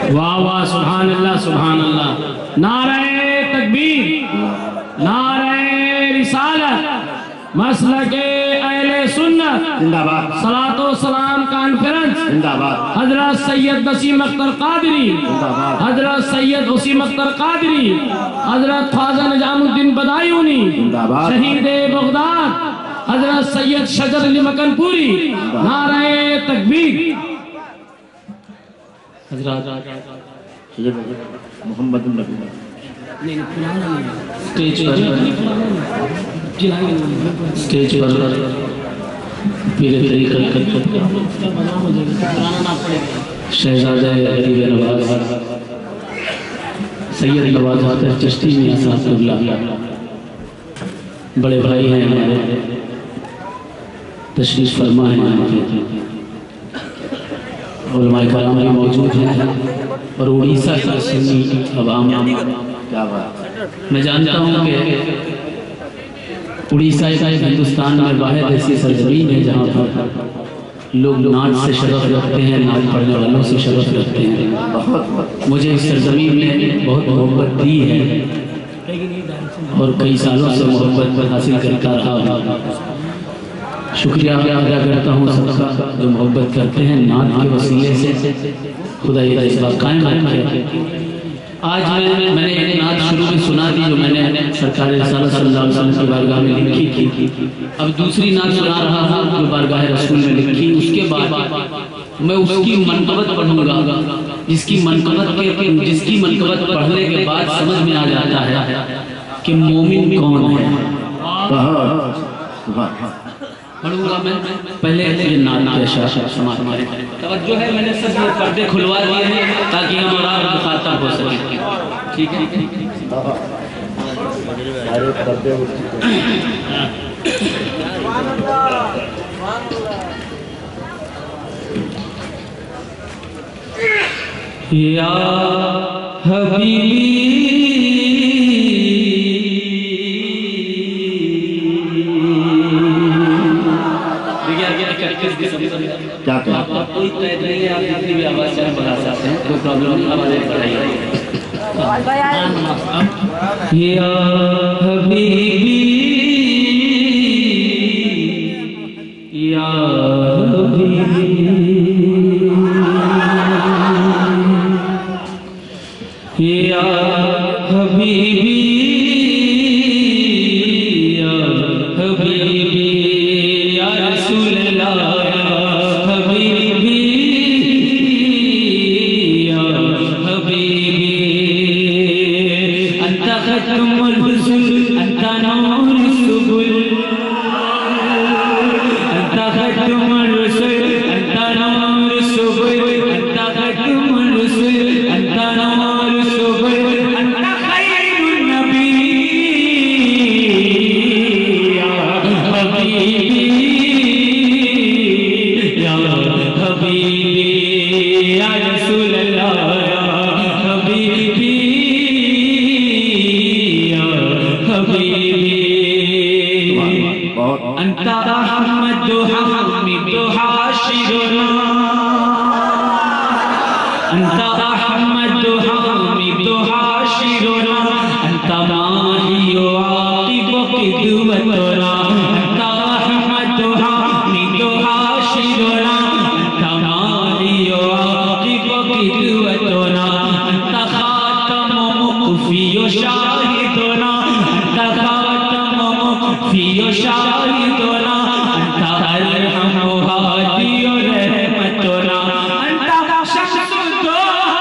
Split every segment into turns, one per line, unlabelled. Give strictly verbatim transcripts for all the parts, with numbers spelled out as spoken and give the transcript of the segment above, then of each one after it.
वाह वाह, सुभान अल्लाह सुभान अल्लाह। नारे तकबीर, नारे रिसालत, मसलके अहले सुन्नत
जिंदाबाद।
सलातो सलाम कॉन्फ्रेंस
जिंदाबाद।
हजरत सैयद नसीम अख्तर कादरी,
जिंदाबाद।
हजरत सैयद वसीम अख्तर कादरी, हजरत ख्वाजा निजामुद्दीन बदायूनी,
जिंदाबाद।
शहीद बगदाद हजरत सैयद शजर अली मकनपुरी। नारे तकबीर।
मोहम्मद नबी
स्टेज पर स्टेज पर पीरे तरीक़त शहजादा गरीब नवाज सैयद नवाज चिश्ती मियां साहब बड़े भाई हैं हमारे, तशरीफ फरमा है। उलमाए कराम भी मौजूद हैं और उड़ीसा का सुन्नी अवाम।
क्या बात।
मैं जानता हूँ कि उड़ीसा का हिंदुस्तान में वाहिद ऐसी सरजमीन है जहाँ पर लोग नाच से शरफ रखते हैं, नाच पढ़ने वालों से शरफ रखते हैं। मुझे इस सरजमीन ने बहुत मोहब्बत दी है और कई सालों से मोहब्बत हासिल करता रहा। शुक्रिया अदा करता हूँ सबका जो मोहब्बत करते हैं नात के वसीले से। खुदा ये इस बात कायम रखे। आज मैं मैंने एक नात शुरू में सुना दी जो मैंने सरकार रिसालत सल्लल्लाहु अलैहि वसल्लम की बारगाह में लिखी थी। अब दूसरी नात सुना रहा हूँ जो बारगाह रसूल में लिखी। उसके बाद मैं उसकी मनकबत पढ़ूंगा जिसकी मनकबत के जिसकी मनकबत पढ़ने के बाद समझ में आ जाता है कि मोमिन कौन है। पढ़ूंगा मैं पहले ये नात के अशार समाज हमारे तवज्जो है। मैंने सब ये पर्दे खुलवा दिए हैं ताकि हम और आप मुखातब हो सकें। ठीक है। या हबीबी
क्या क्या
कोई कैद नहीं है, आप जितनी भी आवाज़ चाहे बढ़ा सकते हैं, कोई प्रॉब्लम आवाज़ बढ़ाइए। या हबीबी या हबीबी या हबीबी या हबीबी या रसूल अल्लाह हबीबी या हबीबी अंता खत्मुल हुस्न अंता नूरुल सुबुल अंता खत्मुल हुस्न अंता नूरुल सुबुल अंता खत्मुल हुस्न अंता नूरुल सुबुल अंता खैरुन नबी या हबीबी या हबीबी या रसूल अल्लाह हबीबी या हबीबी अंता अहमद हामिद हाशिरुना अंता अहमद हामिद हाशिरुना अंता माही आकिब क़िदवतना अंता अहमद हामिद हाशिरुना अंता माही आकिब क़िदवतना अंता खातम मुक़फ़ी शाहिदना अंता खातम मुक़फ़ी शाहिदना अंता अरहम हादी रहमतना अंता शम्सुद्दोहा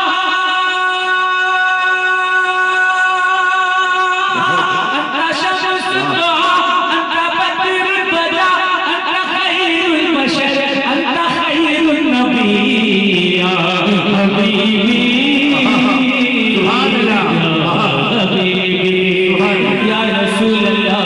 अंता शम्सुद्दोहा अंता बद्रुल बदा अंता खैरुल बशर अंता खैरुन नबी या हबीबी सुभान अल्लाह हबीबी या रसूल अल्लाह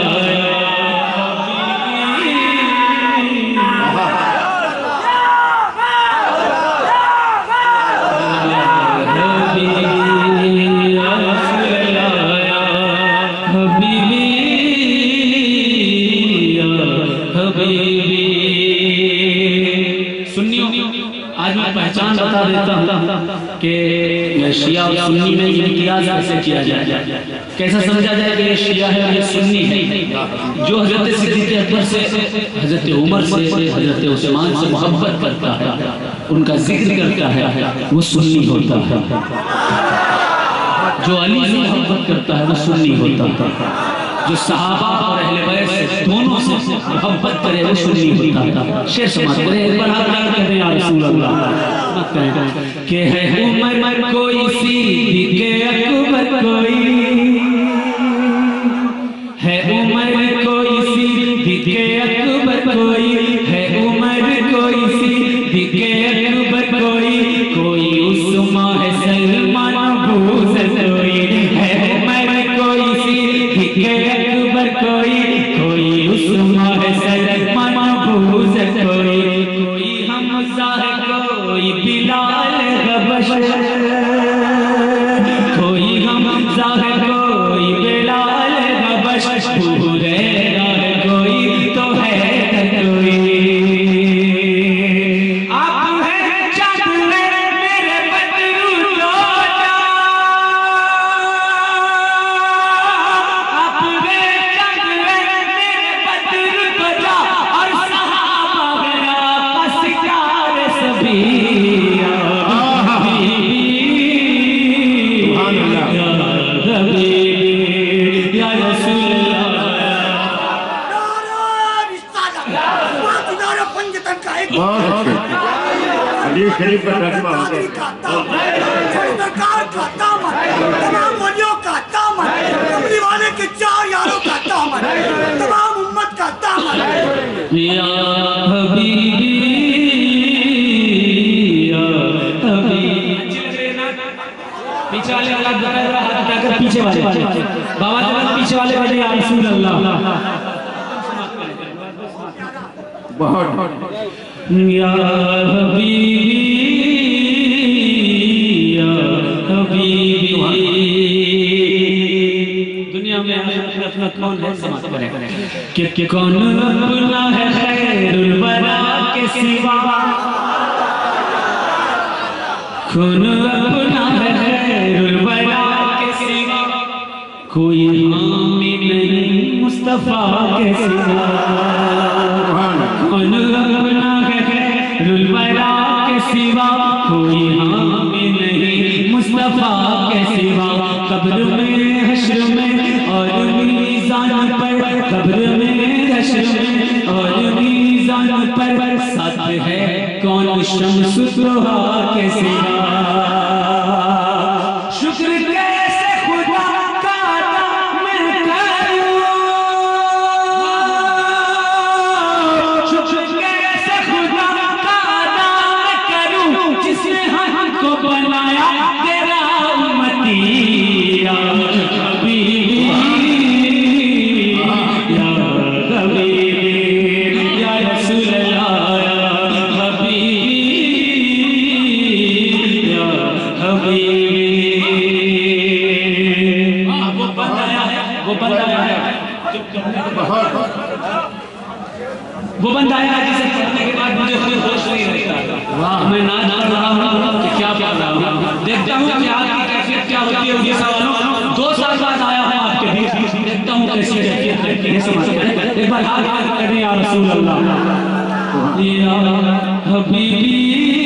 सुन्नियों आज मैं पहचान बता देता हूँ कि शिया और सुन्नी में इम्तियाज कैसे किया जाए, कैसा समझा जाए कि ये शिया है और ये सुन्नी है। जो हजरत सिद्दीक़ अकबर से, हजरत उमर से, हजरत उस्मान से मोहब्बत करता है, उनका जिक्र करता है, वो सुन्नी होता है। जो अली से मोहब्बत करता है वो सुन्नी होता है। जो सहाबा और अहले बैत से दोनों से मोहब्बत करे वो सुन्नी होता है। शेर समाज करें एक बार, हाथ लगा कर या रसूल अल्लाह के है उमर कोई सिद्दीक़ अकबर कोई है, उमर कोई सिद्दीक़ अकबर कोई है, उमर कोई सिद्दीक़ अकबर कोई, कोई उस्मा है सलमान अबूज़र कोई है, उमर कोई सिद्दीक़ अकबर कोई, कोई उस्मा है सलमान अबूज़र कोई, कोई हमज़ा है कोई बिलाल हबश, कोई हमज़ा है कोई बिलाल हबश, हुरैरा है कोई तो हैदर कोई। आप हैं चाँद मेरे बदरू लौटा, आप हैं चाँद मेरे बदरू बजा, और सहाबा मेरा पसिकार सभी
शरीफ का तर्जुमा होता है।
सरकार का दामन, तमाम वलियों का दामन, कमली वाले के चार यारों का दामन, तमाम उम्मत का दामन।
या हबीबी या हबीबी, पीछे वाले वाला अगर पीछे वाले बाबा जवान पीछे वाले वाले या रसूल अल्लाह
बहुत
या हबीबी या हबीबी। दुनिया में अपना अपना कौन है समाज करें कि कि कौन अपना है खैरुल वरा के सिवा, कौन अपना है खैरुल वरा के सिवा, कोई हामी नहीं मुस्तफा के सिवा, कौन अपना है खैरुल वरा के सिवा, कोई हामी नहीं मुस्तफा के सिवा। कब्र में हश्र में और मीज़ान पर, कब्र में हश्र में और मीज़ान पर साथ है कौन शम्स दुहा के सिवा। शुक्र कैसे खुदा का मैं करूं, शुक्र कैसे खुदा का मैं करूं, जिसने हमको बनाया तेरा उम्मती। या हबीबी या हबीबी या रसूल अल्लाह, या हबीबी या हबीबी। वो बंदा है, वो बंदा है, वो बंदा है जिसे पढ़ने के बाद मुझे कोई होश नहीं रहता। वाह, मैं ना ना रहा हूँ कि क्या पढ़ रहा हूँ, देखता हूँ कि आपकी कैफियत क्या होती है। ये सवालों दो साल बाद आया हूँ आपके बीच, देखता हूँ कैसी कैफियत रहती है। समझ एक बार हाथ करें या रसूल अल्लाह, या हबीबी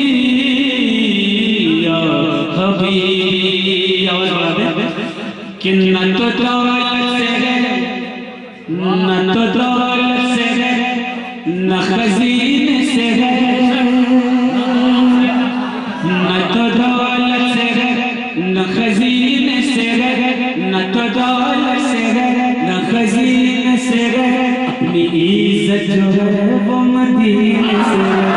या हबीबी। आवाज बढ़ा दे कि न तो दौलत से है, न तो दौलत से है, न खजीने से है, न तो दौलत से है, न खजीने से है, न तो दौलत से है, न खजीने से है। अपनी इज्जत जो है वो मदीने से है,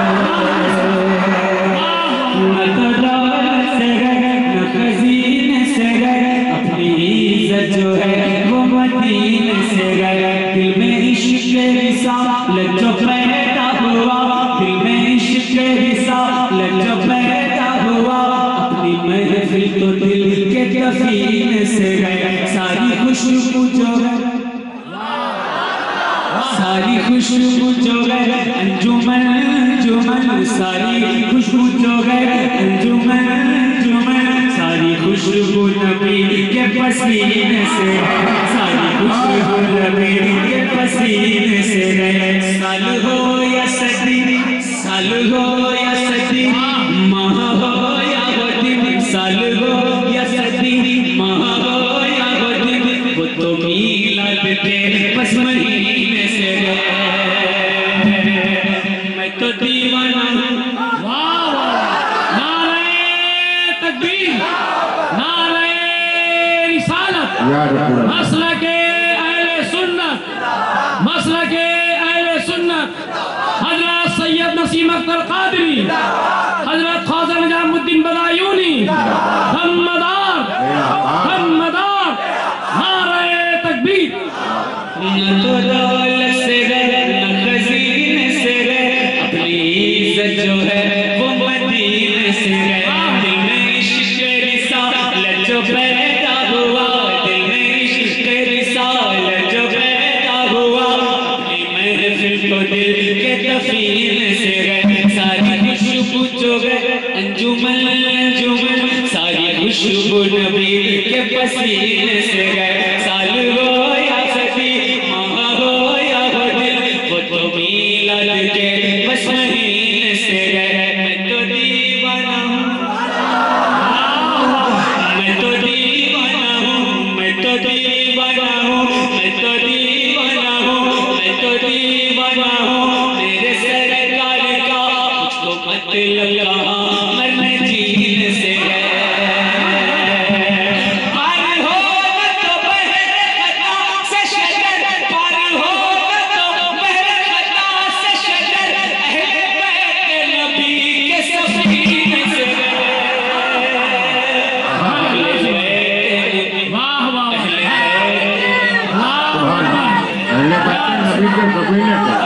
न तो दौलत से है, न खजीने से है। अपनी इज्जत जो है वो मदीने से है। दिल में इश्क रिसालत जो पैदा हुआ, दिल में इश्क रिसालत जो पैदा हुआ, अपनी महफिल तो दिल के कफीने से है। सारी खुशबू जो है, सारी खुशबू जो है अंजुमन अंजुमन, सारी खुशबू जो है अंजुमन अंजुमन, सारी
खुशबू नबी के पसीने से है, सारी खुशबू नबी के पसीने से है। साल हो या सदी, साल हो या सदी, माह हो या दिन, साल हो या सदी, माह हो या दिन, वो तो मिलाद के बस महीने से है। मैं तो दीवाना हूँ।
वाह वाह, नारे तकबीर, नारे रिसालत, मसलके अहले सुन्नत, मसलके अहले सुन्नत, हजरत सैयद नसीम अख्तर कादरी, हजरत ख्वाजा निजामुद्दीन बदायूनी, हमदार हमदार, नारे तकबीर।
न तो दौलत से है, न खजीने से है, अपनी इज्जत जो है वो मदीने से है। दिल में इश्क रिसालत जो पैदा हुआ, दिल में इश्क रिसालत जो पैदा हुआ, अपनी महफिल तो दिल के दफीन से है। सारी खुशबू जो है अंजुमन अंजुमन, सारी खुशबू नबी के पसीने से है। साल हो या सदी, माह हो या दिन, वो तो मिलाद के बस महीने से है। मैं तो दीवाना हूँ, मैं तो दीवाना हूँ, मैं तो दीवाना हूँ, मैं तो दीवाना हूँ, मैं तो दीवाना हूँ। मेरे सरकार का मुझको मतलब कहाँ मरने जीने से है। पार हो न तो बहरे खता से शजर, पार हो न तो बहरे खता से शजर, अहले बैत नबी के सफीने से है। अहले बैत,
वाह वाह
अहले बैत,
वाह वाह,
पहले बच्चे नबी के कबीले के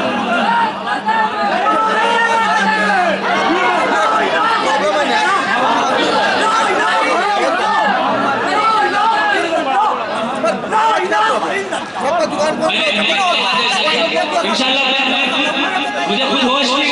इंशाल्लाह मुझे खुद होश नहीं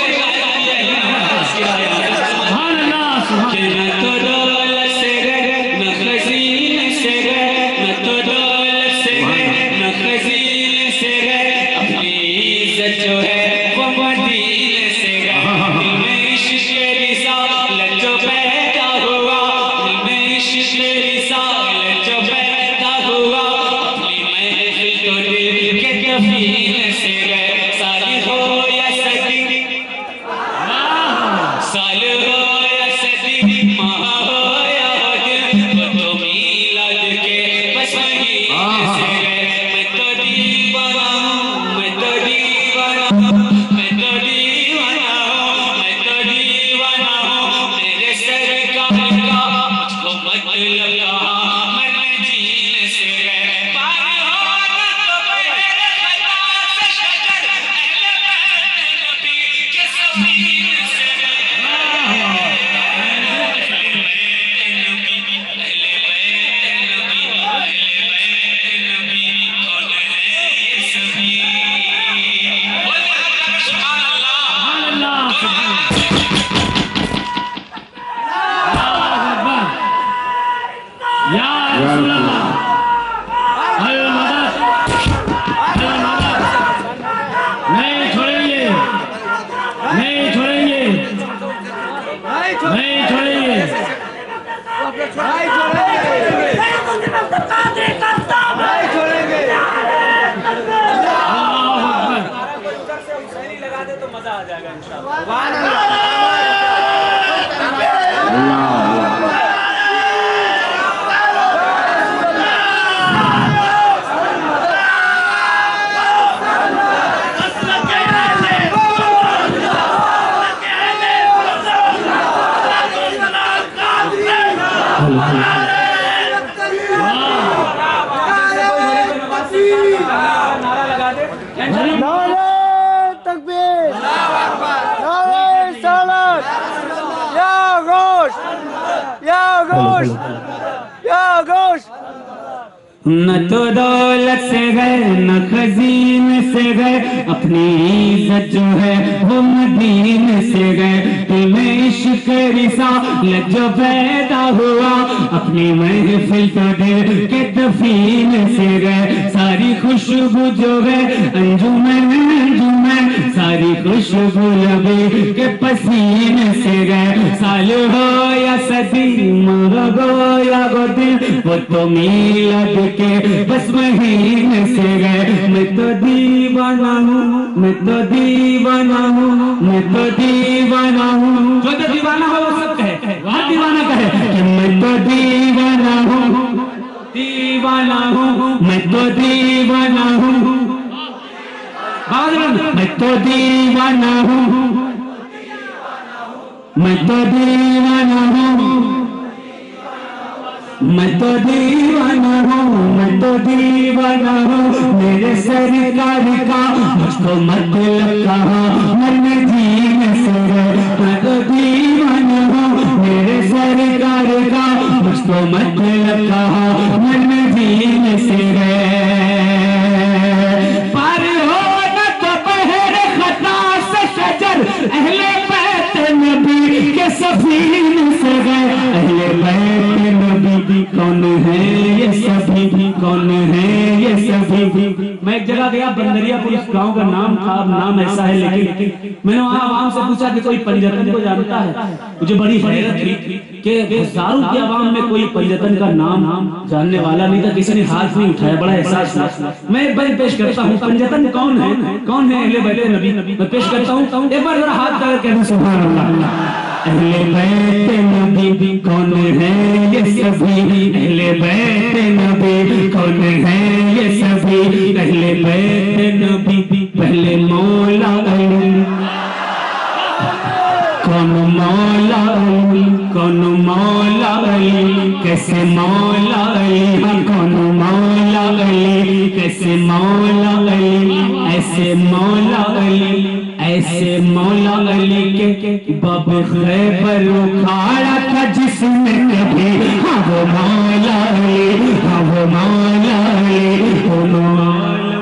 सुभान अल्लाह, सुभान
कि न तो दौलत से है, न खजीने से है, न तो दौलत से है, न खजीने से है, अपनी इज्जत जो है वो मदीने से है। दिल में इश्क रिसालत जो पैदा हुआ, दिल में इश्क रिसालत जो पैदा हुआ, अपनी महफिल तो दिल के कफीने से है। सारी हो या सदी, साल हो या सदी, माह हो या दिन, वो तो मिलाद के बस महीने से है। मैं तो दीवाना हूँ, मैं तो दीवाना हूँ, मैं तो दीवाना हूँ, मैं तो दीवाना हूँ। मेरे सरकार का मुझको मतलब कहाँ मरने जीने से है। पार हो न तो बहरे खता से शजर, अहले बैत नबी के सफीने से है।
सुभान अल्लाह, या रसूल अल्लाह, अल मदद, अल मदद, नहीं छोड़ेंगे, नहीं छोड़ेंगे, नहीं छोड़ेंगे। अल्लाहू अकबर।
अल्लाह
न तो दौलत से गए न खजीने से गए, अपनी इज्जत जो है वो मदीने से गए। तुम्हें इश्क रिसालत जो पैदा हुआ, अपनी महफिल तो दिल के दफीन से गए। सारी खुशबू जो है अंजुमन अंजुमन, सारी खुशबू लबे के पसीने से गए। साल हो या सदी मरगो या गोदी, वो तो मिलाद के बस महीने से गए। मैं तो दीवाना हूँ, मैं तो दीवाना हूँ, मैं तो दीवाना हूँ। जो तो दीवाना हो वो सब कहे, वहाँ दीवाना कहे कि मैं तो दीवाना हूँ, दीवाना हूँ, मैं तो दीवाना हूँ। मैं तो दीवाना हूँ, मैं तो दीवाना हूँ, मैं तो दीवाना हूँ, मैं तो दीवाना हूँ। मेरे सरकार का मुझको मतलब कहा, मरने जीने से गए। मैं तो दीवाना हूँ, मेरे सरकार का मुझको मतलब कहा, मरने जीने से गए। पार हो न तो बहरे खता से शजर, अहले बैत नबी के सफीने से गए। अहले बैत नबी कौन है ये सभी भी, कौन है ये सभी भी। मैं एक जगह गया, बंदरियापुर उस गांव का नाम था, अब नाम ऐसा है, लेकिन मैंने वहां आवाम से पूछा कि कोई पंजतन को जानता है। मुझे बड़ी हैरत थी कि हजारों की आवाम में कोई पंजतन का नाम जानने वाला नहीं था, किसी ने हाथ नहीं उठाया। बड़ा एहसास हुआ। मैं एक बार पेश करता हूँ, पंजतन कौन है, कौन है अहले बैत नबी। मैं पेश करता हूँ, एक बार जरा हाथ डाल के सुभान अल्लाह। अहले बैत नबी कौन है ये सभी, अहले बैत नबी कौन है ये सभी। अहले बैत नबी पहले मौला अली, कौन मौला अली, कौन मौला अली, कैसे मौला अली, कौन मौला अली, कैसे मौला अली। ऐसे मौला अली, ऐसे मौला अली के बब खैबर उखाड़ा था जिसने कभी। हाँ वो मौला अली, हाँ वो मौला अली, वो मौला।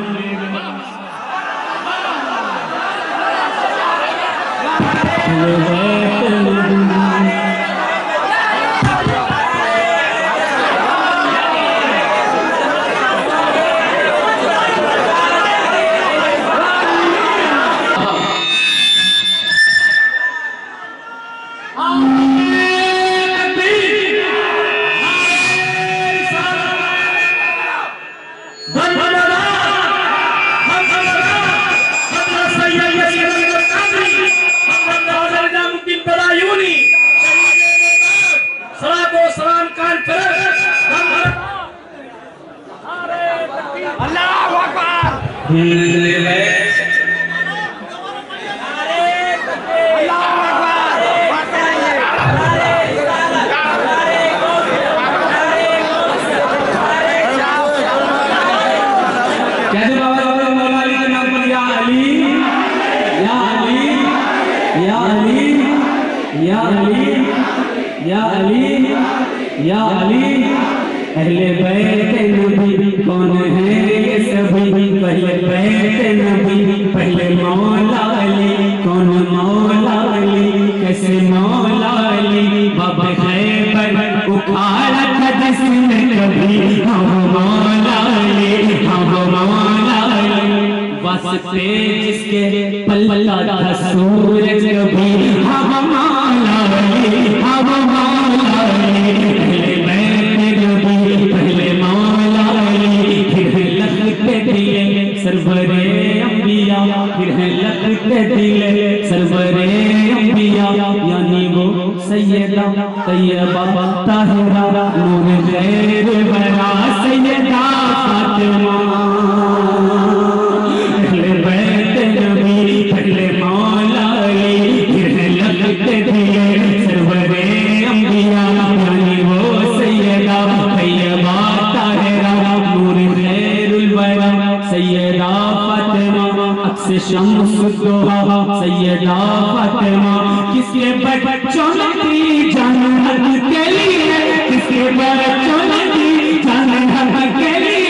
अहले बैत नबी कौन है ये सभी। पहले बैत नबी पहले मौला अली, कौन मौला अली, कैसे मौला अली। बाबा खैबर उखाड़ा था जिसने कभी। हम मौला अली, हम मौला अली। वास्ते जिसके पल्ला था सूरज कभी। हम मौला अली, हम मौला अली। सरवरे अंबिया, फिर है लखते दिले सरवरे अंबिया, यानी वो सैयदा तैयबा ताहिरा नूर गैर बरा सैयदा फातिमा। अहले बैत नबी पहले मौला अली, फिर है लखते दिले सरवरे अंबिया, यानी वो सैयदा तैयबा ताहिरा नूर गैर बरा सैयदा फातिमा। अक्स शम्स दोहा सैयदा फातिमा। किसके बच्चों ने दी जान हक के लिए, किसके बच्चों ने दी जान हक के लिए।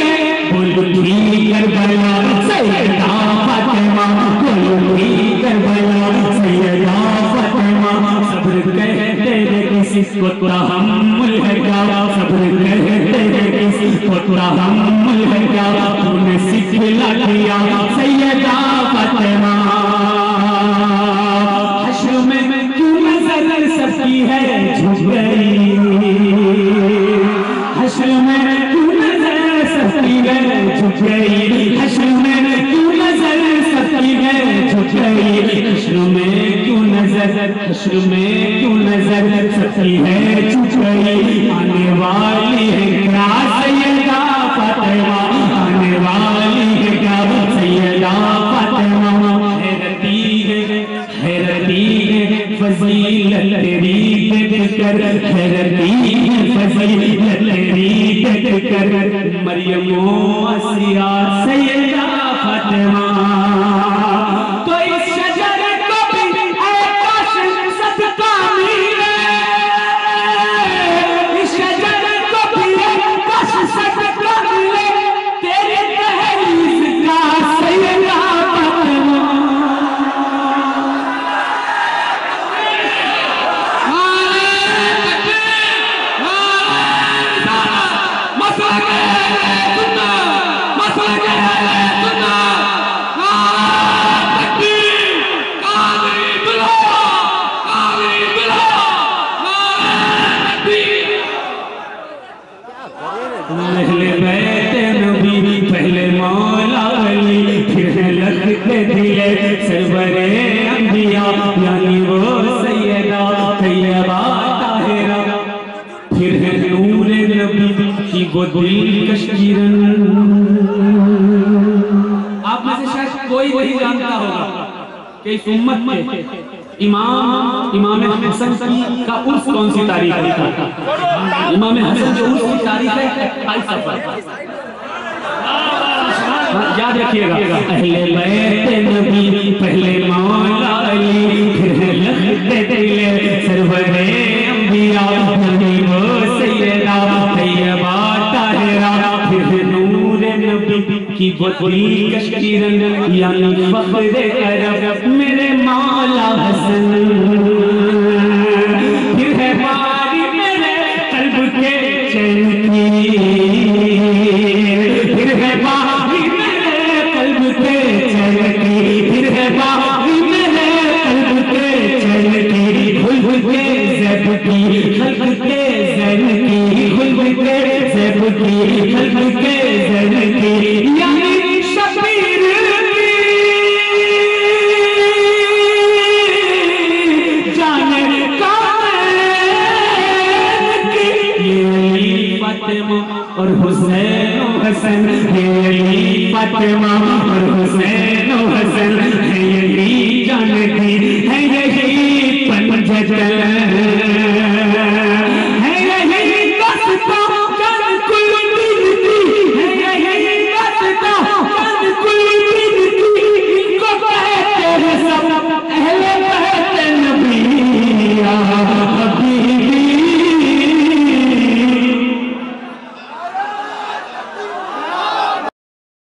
तहम्मुल है क्या, सब्र कहते हैं इसको तहम्मुल है क्या, तूने सिखला दिया सैयदा फातिमा। हश्र में क्यों नजर सबकी है झुक गई, हश्र में क्यों नजर सबकी है झुक गई, हश्र में क्यों नजर सबकी है झुक गई, हश्र में क्यों नजर, हश्र में क्यों नजर सबकी है झुक गई। आने वाली है क्या सैयदा फातिमा, आने वाली है क्या सैयदा फातिमा। हैरती है हैरती है फजीलत तेरी देख कर, हैरती है फजीलत तेरी देख कर, मरियम आसिया सैयदा फातिमा। तो इस शजर को भी ऐ काश सदका मिले, इस शजर को भी ऐ काश सदका मिले, तेरे दहलीज का सैयदा फातिमा। पहले बैठे नबी, पहले मौला अली, फिर है लखते दिले सरवरे अंबिया, यानी वो सैयदा तैयबा ताहिरा, फिर है नूरे नबी की वो दिलकश किरण। आप में से शायद कोई नहीं जानता होगा कि इस उम्मत के इमाम इमाम हसन की का उर्स कौन सी तारीख है। इमाम हसन जो उर्स की तारीख है अट्ठाईस सफर, याद रखिएगा। पहले बैठे नबी, पहले मौला अली, फिर है लखते दिले सरवरे अंबिया, यानी वो सैयदा तैयबा ताहिरा, फिर है नूरे नबी की वो दिलकश किरण, यानी फख्रे अरब मेरे मौला हसन। फिर है बारी मेरे कल्ब के चैन की, फिर है बारी मेरे कल्ब के चैन की, फिर है बारी मेरे कल्ब के चैन की, खुल के ज़ैब की खल्क के ज़ैन की, खुल के ज़ैब की खल्क के ज़ैन की, यानी शबीर की जाने फातिमा और हुसैन हसन, ये अली फातिमा और हुसैन हसन है, ये जानती है ये